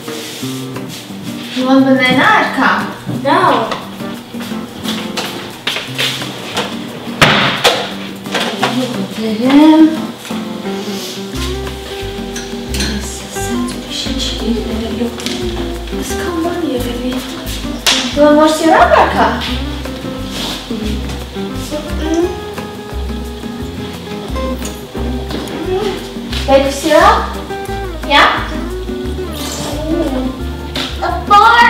Вон бананарка. Да. Благодарим. Vă moștera parcă? Like syrup? Yeah? A bar.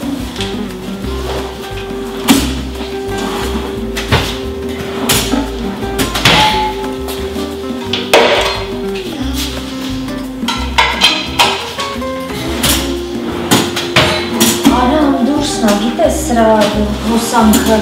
Gite sradu, musamka.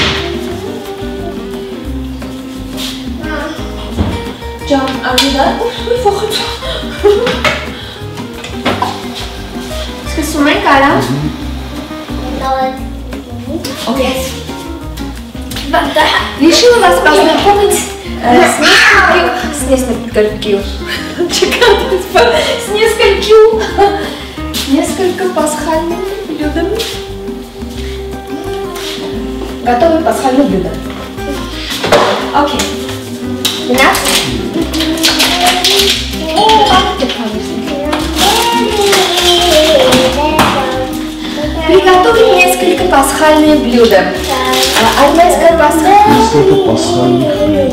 Can, are you done? Wacht. Ska sumai cara? Окей. Решила вас познакомить с несколько пасхальными блюдами. Готовы пасхальные блюда. Окей. 12. Приготовим несколько пасхальных блюд. Армянская пасха. Несколько пасхальных.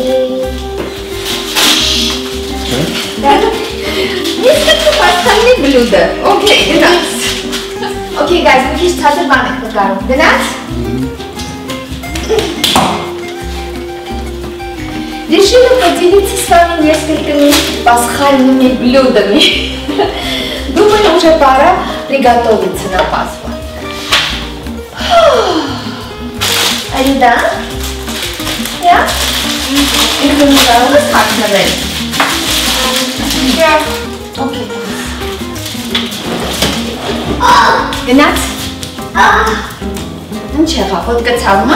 Несколько пасхальных блюд. Окей, 12. Окей, guys, мы сейчас hazır банок покажем. 12. Решила поделиться с вами несколькими пасхальными блюдами. Думаю, уже пора приготовиться на Пасху. Are you done? Yeah? You're going to go with hot already? Yeah. Okay. Gânat? Ce a făcut cățauma?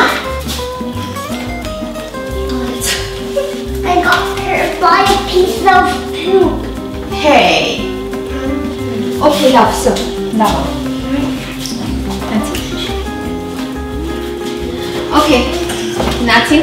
I got her by a piece of poop. Hey. Okay, love, so. Давай. Okay. Nothing.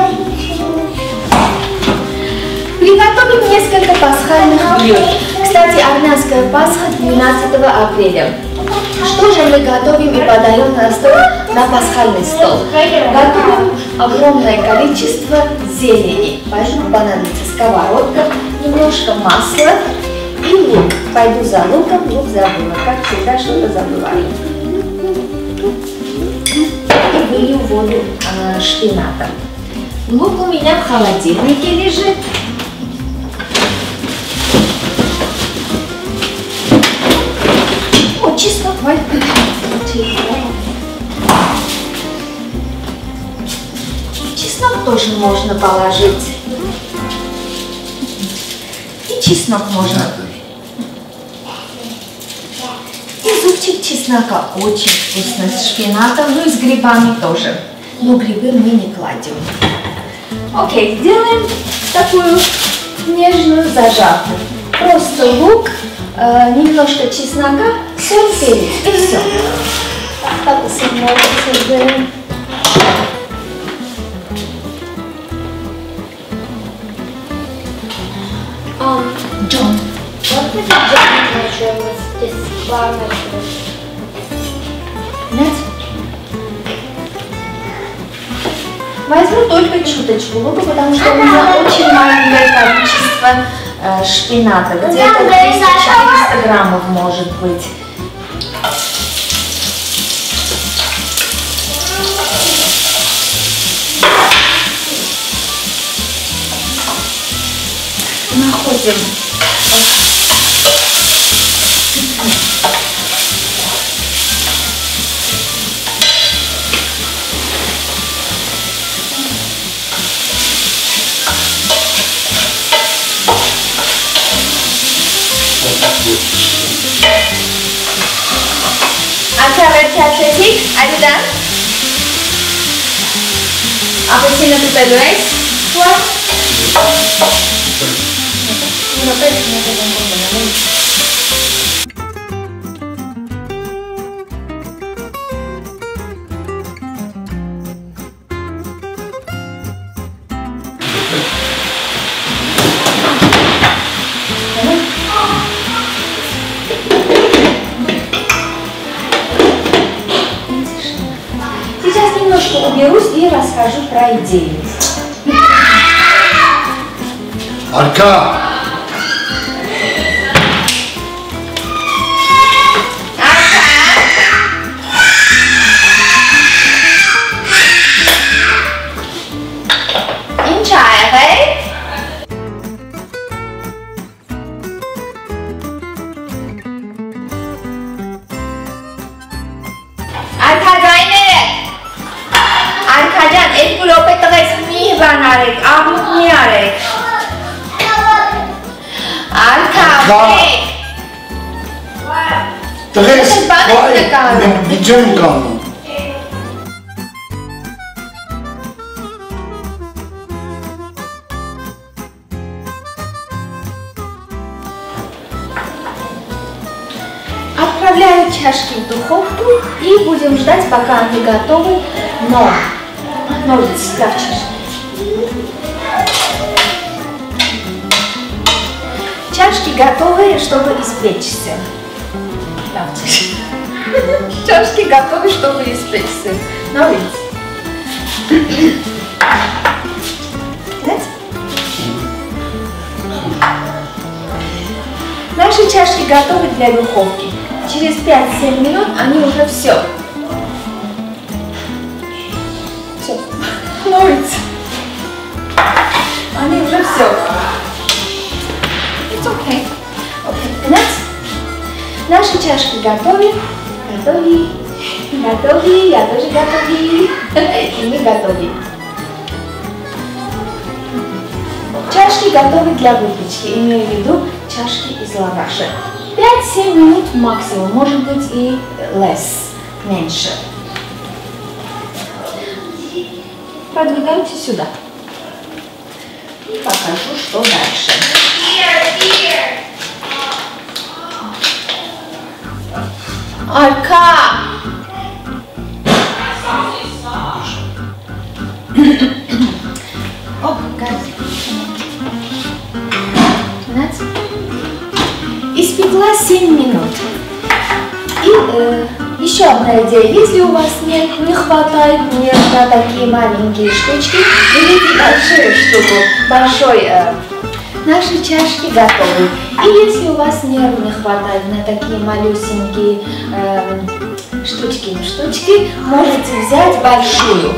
Приготовим несколько пасхальных блюд. Кстати, армянская Пасха 12 апреля. Что же мы готовим и подаем на стол, на пасхальный стол? Готовим огромное количество зелени. Поэтому понадобится сковородка, немножко масла и лук. Пойду за луком, лук забыла. Как всегда, что-то забываю. И вылью воду шпината. Лук у меня в холодильнике лежит. О, чеснок, чеснок тоже можно положить. И чеснок можно. И зубчик чеснока очень вкусный с шпинатом, ну и с грибами тоже. Но грибы мы не кладем. Окей, сделаем такую нежную зажарку. Просто лук, немножко чеснока, соль, перец и все. Так вот создаем. John. What would the giant mushroom with this flower mushroom? Нет? Возьму только чуточку лука, потому что у меня очень маленькое количество шпината. Где-то 200-400 граммов может быть. Находим. Are you done? Apăsă-l pe rice. соберусь и расскажу про идею. Арка! Tres, Bijan kamu. Отправляю чашки в духовку и будем ждать, пока они готовы. Но ножницы ставь чашки. Чашки готовы, чтобы испечься. Чашки готовы, чтобы испечься. Ножницы. Наши чашки готовы для духовки. Через 5-7 минут они уже все. Все. Ножницы. Они уже все. It's okay. Okay. Конец. Наши чашки готовы. Готовы. Готовы. Я тоже готовы. И мы готовы. Чашки готовы для выпечки. Имею в виду чашки из лаваша. 5-7 минут максимум, может быть и less, меньше. Продвигаемся сюда. И покажу, что дальше. Арка! О, газ. Испекла 7 минут. И еще одна идея. Если у вас не хватает на такие маленькие штучки, берите большую штуку, наши чашки готовы. И если у вас не хватает на такие малюсенькие штучки, можете взять большую.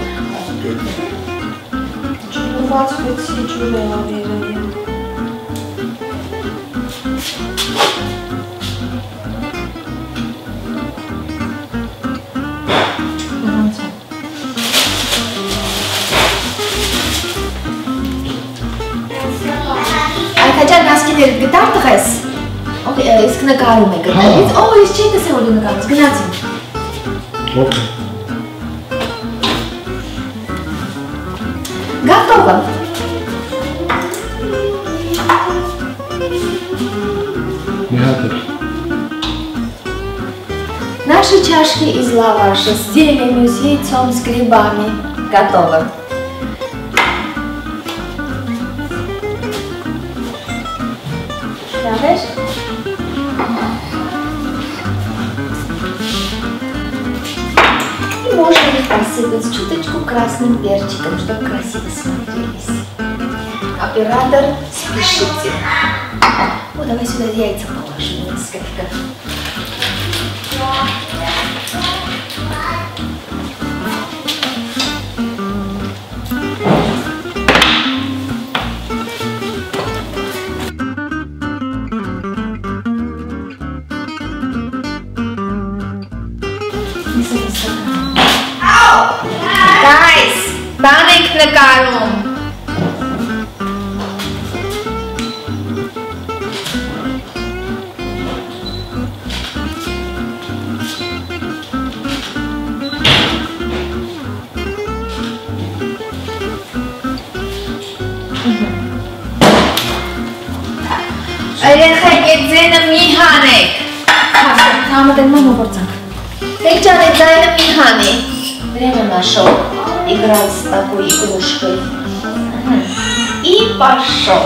Arkadaşlar maskeleri gıdartırız. Okay, eskine karımı gıdartırız. Oh, işte de sen olduğunu karımız. Gıdartın. Okay. Готово. Наши чашки из лаваша с зеленью, с яйцом, с грибами готовы. Давай. И можно их посыпать чуточку красным перчиком, чтобы красиво смотрелись. Оператор, спешите. О, давай сюда яйца положим несколько. Guys, balik na karon. Երեխեք այդ ձենը մի հանեք։ Համատեն մամա գործանք։ Տեք ջան, այդ ձայնը մի հանի։ Время нашел играть с такой игрушкой. И пошел.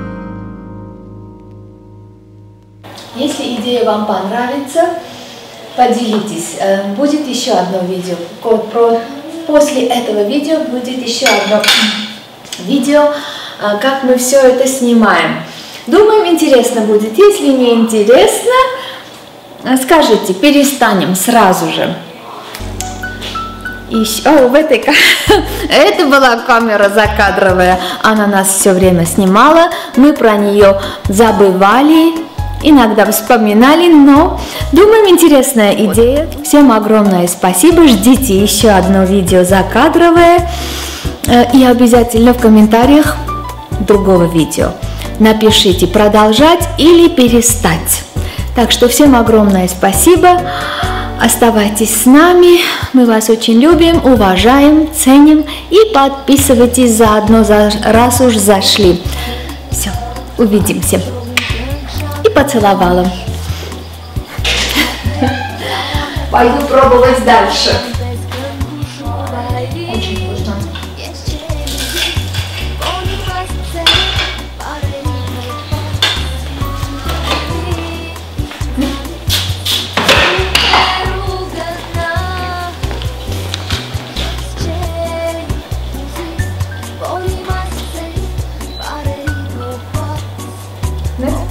Если идея вам понравится, поделитесь. Будет еще одно видео. После этого видео будет еще одно видео, как мы все это снимаем. Думаем, интересно будет. Если не интересно, скажите, перестанем сразу же. Это была камера закадровая, она нас все время снимала, мы про нее забывали, иногда вспоминали, но думаем, интересная идея. Всем огромное спасибо, ждите еще одно видео закадровое и обязательно в комментариях другого видео напишите продолжать или перестать. Так что всем огромное спасибо. Оставайтесь с нами, мы вас очень любим, уважаем, ценим и подписывайтесь заодно, раз уж зашли. Все, увидимся. И поцеловала. Пойду пробовать дальше. Очень вкусно. Né?